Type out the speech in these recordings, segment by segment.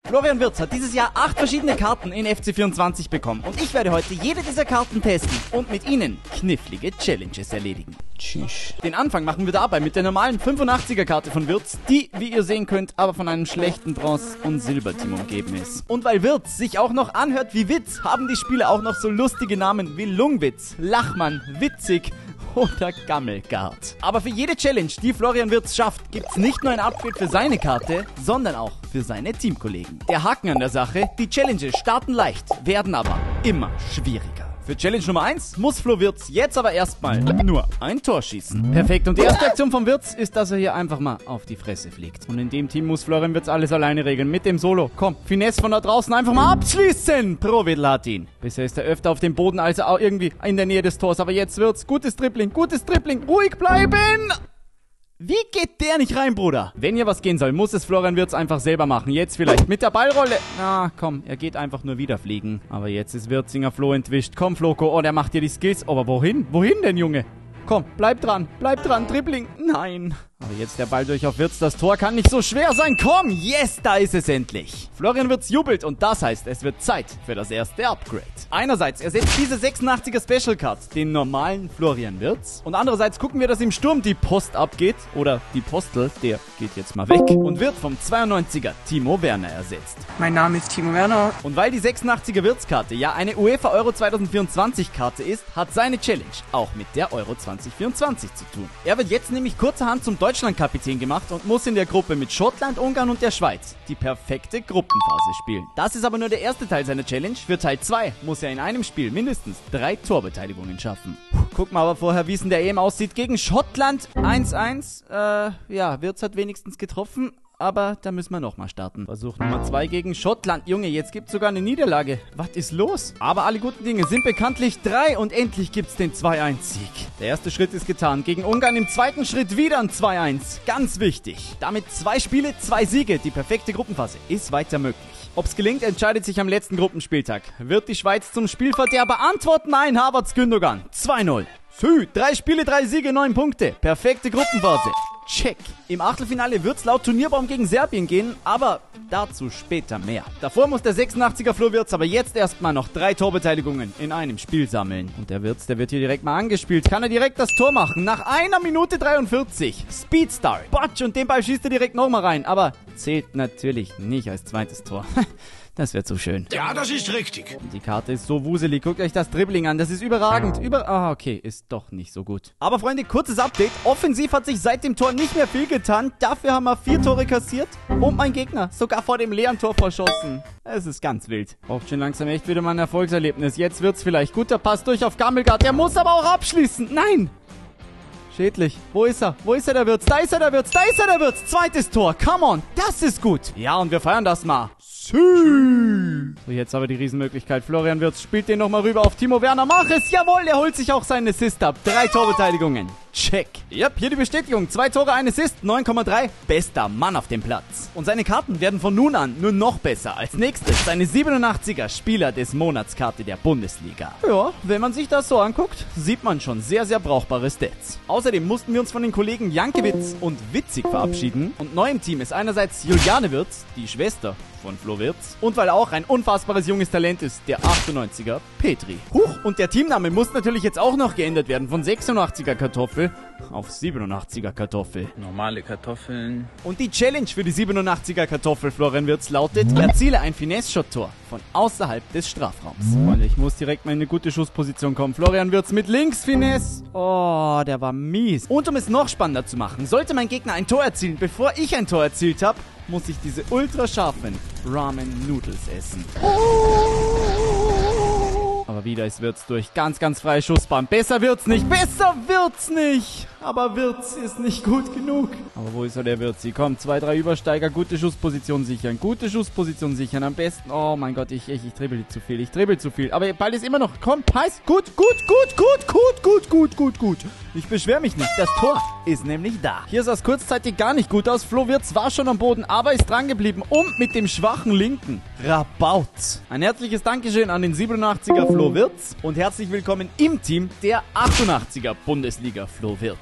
Florian Wirtz hat dieses Jahr 8 verschiedene Karten in FC24 bekommen und ich werde heute jede dieser Karten testen und mit Ihnen knifflige Challenges erledigen. Tschüss. Den Anfang machen wir dabei mit der normalen 85er Karte von Wirtz, die, wie ihr sehen könnt, aber von einem schlechten Bronze- und Silberteam umgeben ist. Und weil Wirtz sich auch noch anhört wie Witz, haben die Spieler auch noch so lustige Namen wie Lungwitz, Lachmann, Witzig oder Gammelgard. Aber für jede Challenge, die Florian Wirtz schafft, gibt's nicht nur ein Upgrade für seine Karte, sondern auch für seine Teamkollegen. Der Haken an der Sache, die Challenges starten leicht, werden aber immer schwieriger. Für Challenge Nummer 1 muss Flo Wirtz jetzt aber erstmal nur ein Tor schießen. Perfekt. Und die erste Aktion von Wirtz ist, dass er hier einfach mal auf die Fresse fliegt. Und in dem Team muss Florian Wirtz alles alleine regeln. Mit dem Solo. Komm, Finesse von da draußen einfach mal abschließen. Provedel hat ihn. Bisher ist er öfter auf dem Boden, als er auch irgendwie in der Nähe des Tors. Aber jetzt Wirtz. Gutes Dribbling. Ruhig bleiben. Wie geht der nicht rein, Bruder? Wenn hier was gehen soll, muss es Florian Wirtz einfach selber machen. Jetzt vielleicht mit der Ballrolle. Ah, komm, er geht einfach nur wieder fliegen. Aber jetzt ist Wirtzinger Flo entwischt. Komm, Floko. Oh, der macht hier die Skills. Aber wohin? Wohin denn, Junge? Komm, bleib dran, Dribbling. Nein. Aber jetzt der Ball durch auf Wirtz. Das Tor kann nicht so schwer sein. Komm, yes, da ist es endlich. Florian Wirtz jubelt und das heißt, es wird Zeit für das erste Upgrade. Einerseits ersetzt diese 86er Special Card den normalen Florian Wirtz. Und andererseits gucken wir, dass im Sturm die Post abgeht. Oder die Postel, der geht jetzt mal weg. Und wird vom 92er Timo Werner ersetzt. Mein Name ist Timo Werner. Und weil die 86er Wirtz-Karte ja eine UEFA Euro 2024 Karte ist, hat seine Challenge auch mit der Euro 2024 zu tun. Er wird jetzt nämlich kurzerhand zum Deutschland-Kapitän gemacht und muss in der Gruppe mit Schottland, Ungarn und der Schweiz die perfekte Gruppenphase spielen. Das ist aber nur der erste Teil seiner Challenge. Für Teil 2 muss er in einem Spiel mindestens 3 Torbeteiligungen schaffen. Gucken wir aber vorher, wie es in der EM aussieht. Gegen Schottland 1-1. Ja, Wirtz hat wenigstens getroffen. Aber da müssen wir nochmal starten. Versuch Nummer 2 gegen Schottland. Junge, jetzt gibt's sogar eine Niederlage. Was ist los? Aber alle guten Dinge sind bekanntlich 3 und endlich gibt's den 2-1-Sieg. Der erste Schritt ist getan. Gegen Ungarn im zweiten Schritt wieder ein 2-1. Ganz wichtig. Damit 2 Spiele, 2 Siege. Die perfekte Gruppenphase ist weiter möglich. Ob's gelingt, entscheidet sich am letzten Gruppenspieltag. Wird die Schweiz zum Spielverderber antworten? Nein, Havertz Gündogan. 2-0. 3 Spiele, 3 Siege, 9 Punkte. Perfekte Gruppenphase. Check. Im Achtelfinale wird's laut Turnierbaum gegen Serbien gehen, aber dazu später mehr. Davor muss der 86er Flo Wirtz aber jetzt erstmal noch 3 Torbeteiligungen in einem Spiel sammeln. Und der Wirtz, der wird hier direkt mal angespielt. Kann er direkt das Tor machen? Nach 1 Minute 43. Speedstar. Batsch, und den Ball schießt er direkt nochmal rein. Aber zählt natürlich nicht als zweites Tor. Das wird so schön. Ja, das ist richtig. Die Karte ist so wuselig. Guckt euch das Dribbling an. Das ist überragend. Okay, ist doch nicht so gut. Aber Freunde, kurzes Update. Offensiv hat sich seit dem Tor nicht mehr viel getan. Dafür haben wir 4 Tore kassiert. Und mein Gegner sogar vor dem leeren Tor verschossen. Es ist ganz wild. Braucht schon langsam echt wieder mal ein Erfolgserlebnis. Jetzt wird's vielleicht. Guter Pass durch auf Gammelgard. Der muss aber auch abschließen. Nein! Schädlich. Wo ist er? Wo ist er, der Wirtz? Da ist er, der Wirtz. Da ist er, der Wirtz. Zweites Tor. Come on. Das ist gut. Ja, und wir feiern das mal. So, jetzt aber die Riesenmöglichkeit. Florian Wirtz spielt den nochmal rüber auf Timo Werner. Mach es. Jawohl, er holt sich auch seinen Assist ab. 3 Torbeteiligungen. Check. Yep, hier die Bestätigung. 2 Tore, 1 Assist, 9,3. Bester Mann auf dem Platz. Und seine Karten werden von nun an nur noch besser. Als nächstes seine 87er Spieler des Monatskarte der Bundesliga. Ja, wenn man sich das so anguckt, sieht man schon sehr, sehr brauchbare Stats. Außerdem mussten wir uns von den Kollegen Jankiewicz und Witzig verabschieden. Und neu im Team ist einerseits Juliane Wirtz, die Schwester von Flo Wirtz. Und weil er auch ein unfassbares junges Talent ist, der 98er Petri. Huch, und der Teamname muss natürlich jetzt auch noch geändert werden. Von 86er Kartoffel auf 87er Kartoffel. Normale Kartoffeln. Und die Challenge für die 87er Kartoffel Florian Wirtz lautet: Erziele ein Finesse-Shot-Tor von außerhalb des Strafraums. Und ich muss direkt mal in eine gute Schussposition kommen. Florian Wirtz mit links Finesse. Oh, der war mies. Und um es noch spannender zu machen, sollte mein Gegner ein Tor erzielen, bevor ich ein Tor erzielt habe, muss ich diese ultra scharfen Ramen Noodles essen. Aber wieder ist Wirtz durch. Ganz, ganz freie Schussbahn. Besser wird's nicht. Besser wird's nicht. Aber Wirtz ist nicht gut genug. Aber wo ist er, der Wirtz? Komm, 2, 3 Übersteiger. Gute Schussposition sichern. Gute Schussposition sichern. Am besten. Oh mein Gott, ich dribbel zu viel. Ich dribbel zu viel. Aber der Ball ist immer noch. Komm, heiß. Gut. Ich beschwere mich nicht. Das Tor ist nämlich da. Hier sah es kurzzeitig gar nicht gut aus. Flo Wirtz war schon am Boden, aber ist dran geblieben. Und mit dem schwachen Linken Rabaut. Ein herzliches Dankeschön an den 87er Flo Wirtz. Und herzlich willkommen im Team der 88er Bundesliga Flo Wirtz.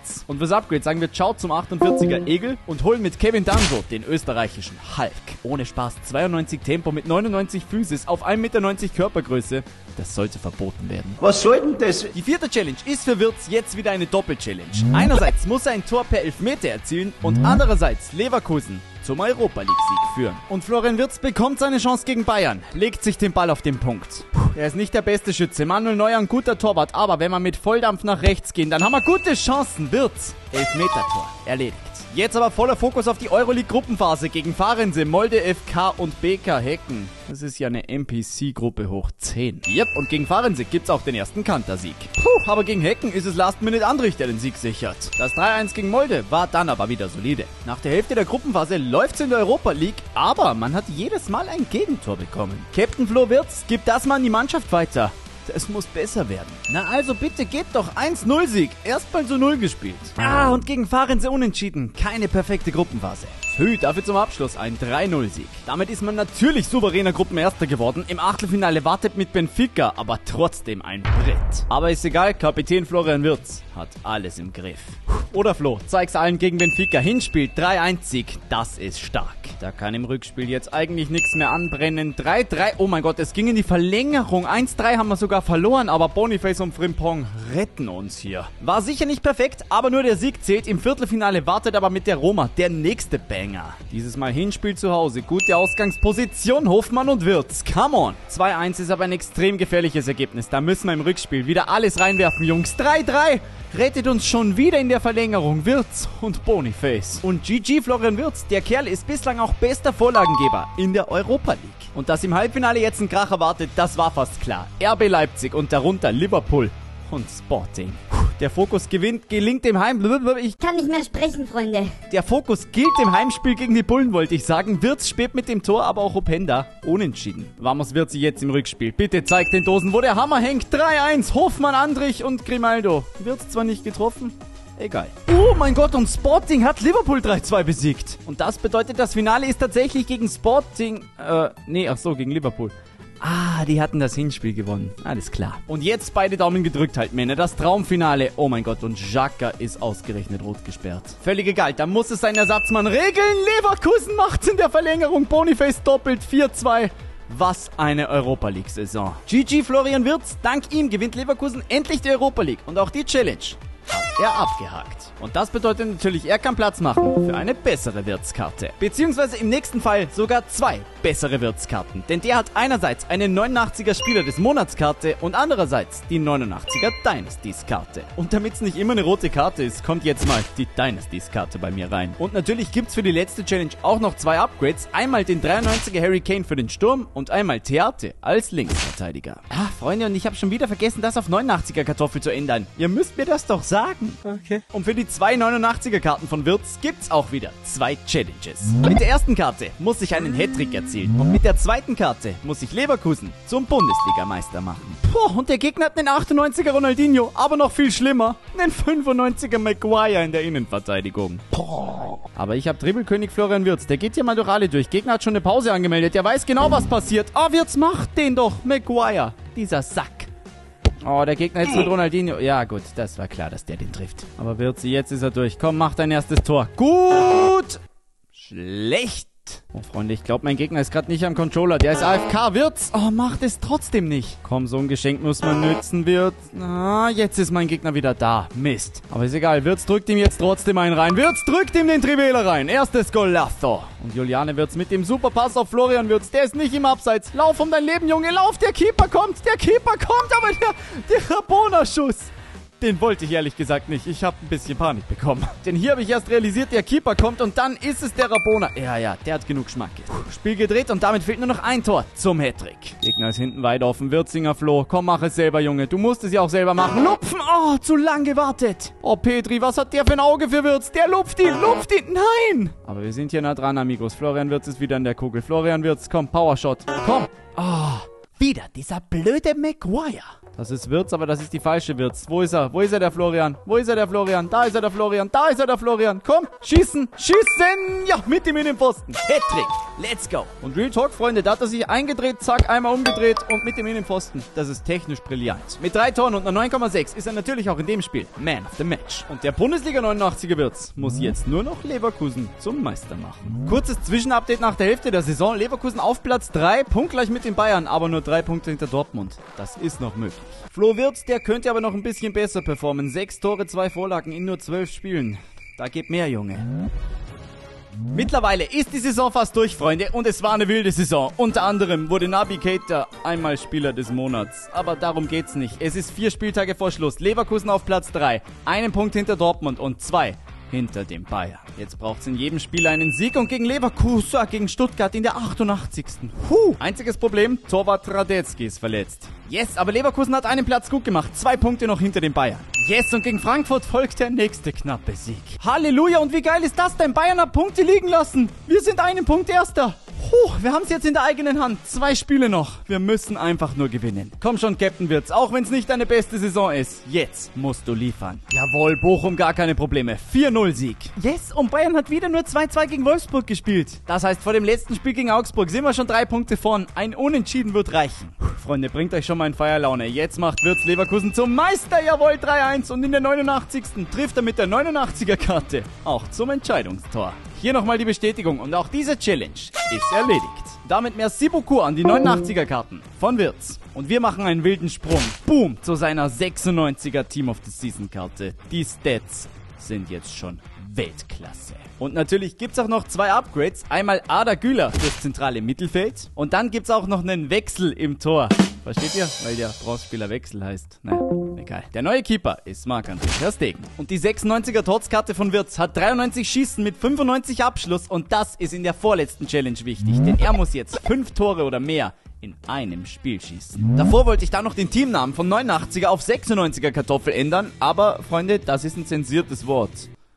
Wirtz. Und fürs Upgrade sagen wir Ciao zum 48er Egel und holen mit Kevin Danso den österreichischen Hulk. Ohne Spaß, 92 Tempo mit 99 Physis auf 1,90 Meter Körpergröße. Das sollte verboten werden. Was soll denn das? Die 4. Challenge ist für Wirtz jetzt wieder eine Doppel-Challenge. Einerseits muss er ein Tor per Elfmeter erzielen und andererseits Leverkusen zum Europa-League-Sieg führen. Und Florian Wirtz bekommt seine Chance gegen Bayern, legt sich den Ball auf den Punkt. Er ist nicht der beste Schütze, Manuel Neuer ein guter Torwart, aber wenn wir mit Volldampf nach rechts gehen, dann haben wir gute Chancen. Wirtz, Elfmeter-Tor, erledigt. Jetzt aber voller Fokus auf die Euroleague-Gruppenphase gegen Farense, Molde FK und BK Hecken. Das ist ja eine NPC-Gruppe hoch 10. Yep, und gegen Farense gibt's auch den ersten Kantersieg. Aber gegen Hecken ist es Last-Minute Andrich, der den Sieg sichert. Das 3-1 gegen Molde war dann aber wieder solide. Nach der Hälfte der Gruppenphase läuft's in der Europa League, aber man hat jedes Mal ein Gegentor bekommen. Captain Flo Wirtz gibt das mal an die Mannschaft weiter. Es muss besser werden. Na also bitte gebt doch 1-0-Sieg. Erstmal zu 0 gespielt. Und gegen Farense unentschieden. Keine perfekte Gruppenphase. Dafür zum Abschluss ein 3-0-Sieg. Damit ist man natürlich souveräner Gruppenerster geworden. Im Achtelfinale wartet mit Benfica, aber trotzdem ein Brett. Aber ist egal, Kapitän Florian Wirtz hat alles im Griff. Oder Flo, zeig's allen gegen Benfica. Hinspiel 3-1-Sieg, das ist stark. Da kann im Rückspiel jetzt eigentlich nichts mehr anbrennen. 3-3, oh mein Gott, es ging in die Verlängerung. 1-3 haben wir sogar verloren, aber Boniface und Frimpong retten uns hier. War sicher nicht perfekt, aber nur der Sieg zählt. Im Viertelfinale wartet aber mit der Roma der nächste Banger. Dieses Mal Hinspiel zu Hause, gute Ausgangsposition, Hofmann und Wirtz, come on. 2-1 ist aber ein extrem gefährliches Ergebnis, da müssen wir im Rückspiel wieder alles reinwerfen, Jungs. 3-3, rettet uns schon wieder in der Verlängerung, Wirtz und Boniface. Und GG Florian Wirtz, der Kerl ist bislang auch bester Vorlagengeber in der Europa League. Und dass im Halbfinale jetzt ein Kracher wartet, das war fast klar. RB Leipzig und darunter Liverpool und Sporting. Der Fokus gelingt dem Ich kann nicht mehr sprechen, Freunde. Der Fokus gilt im Heimspiel gegen die Bullen, wollte ich sagen. Wirtz spät mit dem Tor, aber auch Openda unentschieden. Vamos Wirtz jetzt im Rückspiel. Bitte zeigt den Dosen, wo der Hammer hängt. 3-1, Hofmann, Andrich und Grimaldo. Wirtz zwar nicht getroffen, egal. Oh mein Gott, und Sporting hat Liverpool 3-2 besiegt. Und das bedeutet, das Finale ist tatsächlich gegen Sporting, gegen Liverpool. Die hatten das Hinspiel gewonnen. Alles klar. Und jetzt beide Daumen gedrückt halt, Männer. Das Traumfinale. Oh mein Gott, und Xhaka ist ausgerechnet rot gesperrt. Völlig egal, da muss es sein Ersatzmann regeln. Leverkusen macht's in der Verlängerung. Boniface doppelt 4-2. Was eine Europa League-Saison. GG Florian Wirtz. Dank ihm gewinnt Leverkusen endlich die Europa League. Und auch die Challenge hat er abgehakt. Und das bedeutet natürlich, er kann Platz machen für eine bessere Wirtz-Karte. Beziehungsweise im nächsten Fall sogar 2 bessere Wirtz-Karten. Denn der hat einerseits eine 89er Spieler des Monatskarte und andererseits die 89er Dynasties-Karte. Und damit es nicht immer eine rote Karte ist, kommt jetzt mal die Dynasties-Karte bei mir rein. Und natürlich gibt's für die letzte Challenge auch noch 2 Upgrades. Einmal den 93er Harry Kane für den Sturm und einmal Theate als Linksverteidiger. Freunde, und ich habe schon wieder vergessen, das auf 89er Kartoffel zu ändern. Ihr müsst mir das doch sagen. Okay. Und für die 2 89er Karten von Wirtz gibt's auch wieder 2 Challenges. Mit der ersten Karte muss ich einen Hattrick erzielen und mit der zweiten Karte muss ich Leverkusen zum Bundesligameister machen. Und der Gegner hat einen 98er Ronaldinho, aber noch viel schlimmer, einen 95er Maguire in der Innenverteidigung. Aber ich habe Dribbelkönig Florian Wirtz, der geht hier mal durch alle durch. Gegner hat schon eine Pause angemeldet, der weiß genau, was passiert. Wirtz macht den doch, Maguire, dieser Sack. Der Gegner jetzt mit Ronaldinho. Ja gut, das war klar, dass der den trifft. Aber Wirtz, jetzt ist er durch. Komm, mach dein erstes Tor. Gut. Schlecht. Freunde, ich glaube, mein Gegner ist gerade nicht am Controller. Der ist AFK. Wirtz. Macht es trotzdem nicht. Komm, so ein Geschenk muss man nützen, Wirtz. Jetzt ist mein Gegner wieder da. Mist. Aber ist egal. Wirtz drückt ihm jetzt trotzdem einen rein. Wirtz drückt ihm den Trivela rein. Erstes Golazo. Und Juliane Wirtz mit dem Superpass auf Florian Wirtz. Der ist nicht im Abseits. Lauf um dein Leben, Junge. Lauf. Der Keeper kommt. Aber der Rabona-Schuss. Den wollte ich ehrlich gesagt nicht. Ich habe ein bisschen Panik bekommen. Denn hier habe ich erst realisiert, der Keeper kommt und dann ist es der Rabona. Ja, der hat genug Schmack. Spiel gedreht und damit fehlt nur noch ein Tor zum Hattrick. Gegner ist hinten weit offen. Wirtzinger Flo. Komm, mach es selber, Junge. Du musst es ja auch selber machen. Lupfen. Zu lang gewartet. Petri, was hat der für ein Auge für Wirtz? Der lupft ihn. Nein. Aber wir sind hier nah dran, Amigos. Florian Wirtz ist wieder in der Kugel. Florian Wirtz, komm, Powershot. Komm. Wieder dieser blöde Maguire. Das ist Wirtz, aber das ist die falsche Wirtz. Wo ist er? Wo ist er, der Florian? Wo ist er, der Florian? Da ist er, der Florian. Da ist er, der Florian. Komm, schießen, schießen. Ja, mit ihm in den Pfosten. Hattrick. Let's go. Und Real Talk, Freunde, da hat er sich eingedreht, zack, einmal umgedreht und mit ihm in den Pfosten. Das ist technisch brillant. Mit 3 Toren und einer 9,6 ist er natürlich auch in dem Spiel Man of the Match. Und der Bundesliga 89er Wirtz muss jetzt nur noch Leverkusen zum Meister machen. Kurzes Zwischenupdate nach der Hälfte der Saison. Leverkusen auf Platz 3, punktgleich mit den Bayern, aber nur 3 Punkte hinter Dortmund. Das ist noch möglich. Flo Wirtz, der könnte aber noch ein bisschen besser performen. 6 Tore, 2 Vorlagen in nur 12 Spielen. Da geht mehr, Junge. Mittlerweile ist die Saison fast durch, Freunde, und es war eine wilde Saison. Unter anderem wurde Naby Keita einmal Spieler des Monats. Aber darum geht's nicht. Es ist 4 Spieltage vor Schluss. Leverkusen auf Platz 3, 1 Punkt hinter Dortmund und 2 hinter dem Bayern. Jetzt braucht's in jedem Spiel einen Sieg und gegen Leverkusen, gegen Stuttgart in der 88. Einziges Problem, Torwart Radetzky ist verletzt. Yes, aber Leverkusen hat einen Platz gut gemacht. 2 Punkte noch hinter den Bayern. Yes, und gegen Frankfurt folgt der nächste knappe Sieg. Halleluja, und wie geil ist das denn? Bayern hat Punkte liegen lassen. Wir sind einen Punkt Erster. Wir haben es jetzt in der eigenen Hand. 2 Spiele noch. Wir müssen einfach nur gewinnen. Komm schon, Captain Wirtz, auch wenn es nicht deine beste Saison ist. Jetzt musst du liefern. Jawohl, Bochum, gar keine Probleme. 4-0 Sieg. Yes, und Bayern hat wieder nur 2-2 gegen Wolfsburg gespielt. Das heißt, vor dem letzten Spiel gegen Augsburg sind wir schon 3 Punkte vorn. Ein Unentschieden wird reichen. Freunde, bringt euch schon mal in Feierlaune. Jetzt macht Wirtz Leverkusen zum Meister. Jawohl, 3-1. Und in der 89. trifft er mit der 89er-Karte auch zum Entscheidungstor. Hier nochmal die Bestätigung und auch diese Challenge ist erledigt. Damit merci beaucoup an die 89er-Karten von Wirtz. Und wir machen einen wilden Sprung. Boom, zu seiner 96er Team of the Season-Karte. Die Stats sind jetzt schon Weltklasse. Und natürlich gibt's auch noch 2 Upgrades. Einmal Arda Güler fürs zentrale Mittelfeld. Und dann gibt's auch noch einen Wechsel im Tor. Versteht ihr? Weil der Bronzespieler Wechsel heißt. Naja, egal. Der neue Keeper ist Marc-André ter Stegen. Und die 96er Torskarte von Wirtz hat 93 Schießen mit 95 Abschluss. Und das ist in der vorletzten Challenge wichtig. Denn er muss jetzt 5 Tore oder mehr in einem Spiel schießen. Davor wollte ich da noch den Teamnamen von 89er auf 96er Kartoffel ändern. Aber, Freunde, das ist ein zensiertes Wort.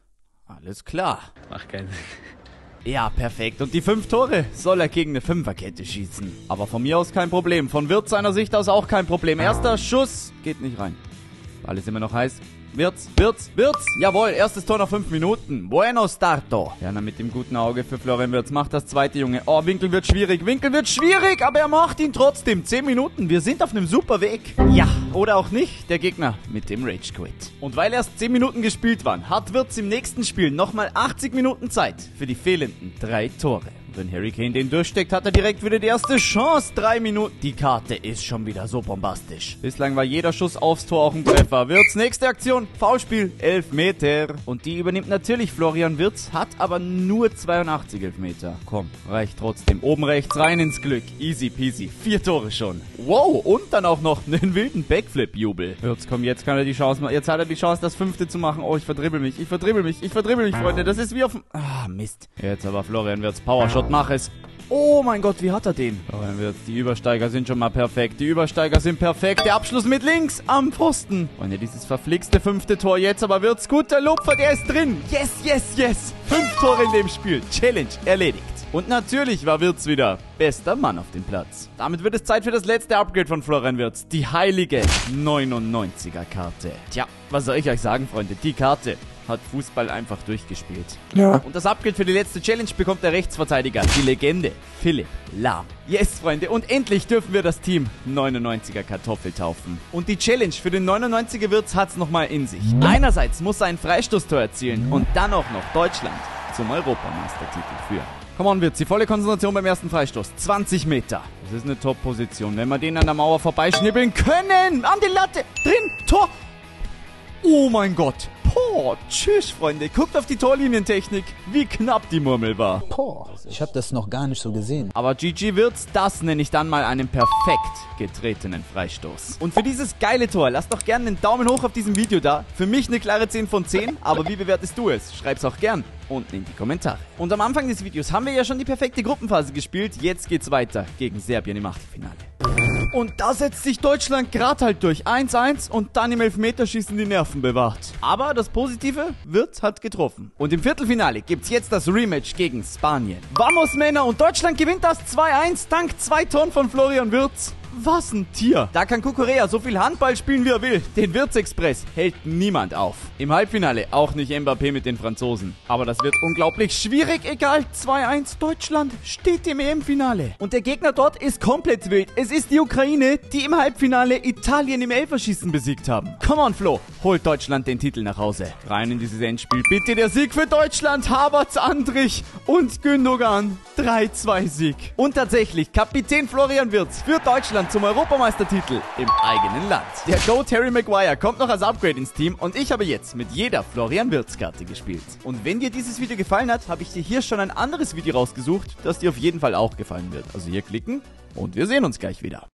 Alles klar. Macht keinen Sinn. Ja, perfekt. Und die 5 Tore soll er gegen eine 5er-Kette schießen. Aber von mir aus kein Problem. Von Wirtz seiner Sicht aus auch kein Problem. Erster Schuss geht nicht rein. Alles immer noch heiß. Wirtz. Jawohl, erstes Tor nach 5 Minuten. Bueno starto. Werner mit dem guten Auge für Florian Wirtz macht das zweite, Junge. Oh, Winkel wird schwierig, aber er macht ihn trotzdem. 10 Minuten, wir sind auf einem super Weg. Ja, oder auch nicht, der Gegner mit dem Rage Quit. Und weil erst 10 Minuten gespielt waren, hat Wirtz im nächsten Spiel nochmal 80 Minuten Zeit für die fehlenden 3 Tore. Wenn Harry Kane den durchsteckt, hat er direkt wieder die erste Chance. 3 Minuten. Die Karte ist schon wieder so bombastisch. Bislang war jeder Schuss aufs Tor auch ein Treffer. Wirtz, nächste Aktion. Foulspiel, 11 Meter. Und die übernimmt natürlich Florian Wirtz, hat aber nur 82 Elfmeter. Komm, reicht trotzdem. Oben rechts rein ins Glück. Easy peasy. 4 Tore schon. Wow, und dann auch noch einen wilden Backflip-Jubel. Wirtz, komm, jetzt kann er die Chance machen. Jetzt hat er die Chance, das 5. zu machen. Oh, ich verdribbel mich, Freunde. Das ist wie auf dem... Ah, Mist. Jetzt aber Florian Wirtz. Powershot. Mach es. Oh mein Gott, wie hat er den? Die Übersteiger sind schon mal perfekt. Der Abschluss mit links am Pfosten. Und dieses verflixte 5. Tor jetzt. Aber Wirtz, guter Lupfer, der ist drin. Yes. 5 Tore in dem Spiel. Challenge erledigt. Und natürlich war Wirtz wieder bester Mann auf dem Platz. Damit wird es Zeit für das letzte Upgrade von Florian Wirtz. Die heilige 99er-Karte. Tja, was soll ich euch sagen, Freunde? Die Karte hat Fußball einfach durchgespielt. Ja. Und das Upgrade für die letzte Challenge bekommt der Rechtsverteidiger, die Legende Philipp Lahm. Yes, Freunde, und endlich dürfen wir das Team 99er Kartoffel taufen. Und die Challenge für den 99er Wirtz hat's nochmal in sich. Einerseits muss er ein Freistoßtor erzielen und dann auch noch Deutschland zum Europameistertitel führen. Come on, Wirtz, die volle Konzentration beim ersten Freistoß. 20 Meter. Das ist eine Top-Position. Wenn wir den an der Mauer vorbeischnibbeln können. An die Latte. Drin. Tor. Oh mein Gott. Boah, tschüss, Freunde. Guckt auf die Torlinientechnik, wie knapp die Murmel war. Boah, ich habe das noch gar nicht so gesehen. Aber GG Wirtz, das nenne ich dann mal einen perfekt getretenen Freistoß. Und für dieses geile Tor, lasst doch gerne einen Daumen hoch auf diesem Video da. Für mich eine klare 10 von 10, aber wie bewertest du es? Schreib's auch gern unten in die Kommentare. Und am Anfang des Videos haben wir ja schon die perfekte Gruppenphase gespielt. Jetzt geht's weiter gegen Serbien im Achtelfinale. Und da setzt sich Deutschland gerade halt durch. 1-1 und dann im Elfmeterschießen die Nerven bewahrt. Aber das Positive, Wirtz hat getroffen. Und im Viertelfinale gibt's jetzt das Rematch gegen Spanien. Vamos, Männer! Und Deutschland gewinnt das 2-1 dank 2 Toren von Florian Wirtz. Was ein Tier. Da kann Kukurea so viel Handball spielen, wie er will. Den Wirtz-Express hält niemand auf. Im Halbfinale auch nicht Mbappé mit den Franzosen. Aber das wird unglaublich schwierig. Egal, 2-1. Deutschland steht im EM-Finale. Und der Gegner dort ist komplett wild. Es ist die Ukraine, die im Halbfinale Italien im Elferschießen besiegt haben. Come on, Flo. Holt Deutschland den Titel nach Hause. Rein in dieses Endspiel. Bitte der Sieg für Deutschland. Havertz, Andrich und Gündogan. 3-2-Sieg. Und tatsächlich, Kapitän Florian Wirtz führt Deutschland zum Europameistertitel im eigenen Land. Der Goat Harry Maguire kommt noch als Upgrade ins Team und ich habe jetzt mit jeder Florian Wirtz-Karte gespielt. Und wenn dir dieses Video gefallen hat, habe ich dir hier schon ein anderes Video rausgesucht, das dir auf jeden Fall auch gefallen wird. Also hier klicken und wir sehen uns gleich wieder.